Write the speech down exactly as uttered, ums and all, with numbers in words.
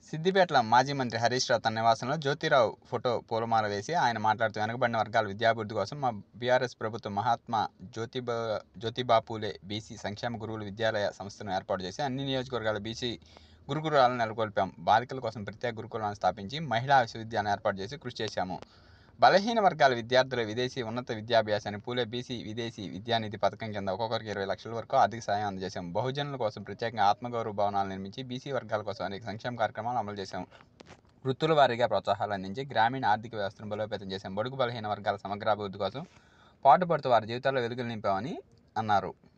సిద్దిపేటలో మాజీ మంత్రి హరీష్ రావు తన నివాసంలో జ్యోతిరావు ఫోటో పూలమాల వేసి ఆయన మాట్లాడుతూ వెనుకబడిన వర్గాల విద్యాభివృద్ధి కోసం మా బీఆర్ఎస్ ప్రభుత్వం మహాత్మా జ్యోతిబా జ్యోతిబా పూలే బీసీ సంక్షేమ గురువుల విద్యాలయ సంస్థను ఏర్పాటు చేసి అన్ని నియోజకవర్గాల బీసీ గురుకులాలను నెలకొల్పాం. బాలికల కోసం ప్రత్యేక గురుకులాలను స్థాపించి మహిళా విశ్వవిద్యాలయాన్ని ఏర్పాటు చేసి కృషి చేశాము. బలహీన వర్గాల విద్యార్థుల విదేశీ ఉన్నత విద్యాభ్యాసాన్ని పూలే బీసీ విదేశీ విద్యానిధి పథకం కింద ఒక్కొక్కరికి ఇరవై లక్షల వరకు ఆర్థిక సాయం అందజేశాం. బహుజనుల కోసం ప్రత్యేకంగా ఆత్మగౌరవ భవనాలు నిర్మించి బీసీ వర్గాల కోసం అనేక సంక్షేమ కార్యక్రమాలు అమలు చేశాం. వృత్తుల వారీగా ప్రోత్సాహాలు అందించి గ్రామీణ ఆర్థిక వ్యవస్థను బలోపేతం చేశాం. బడుగు బలహీన వర్గాల సమగ్రాభివృద్ధి కోసం పాటుపడుతూ వారి జీవితాల్లో వెలుగులు నింపామని అన్నారు.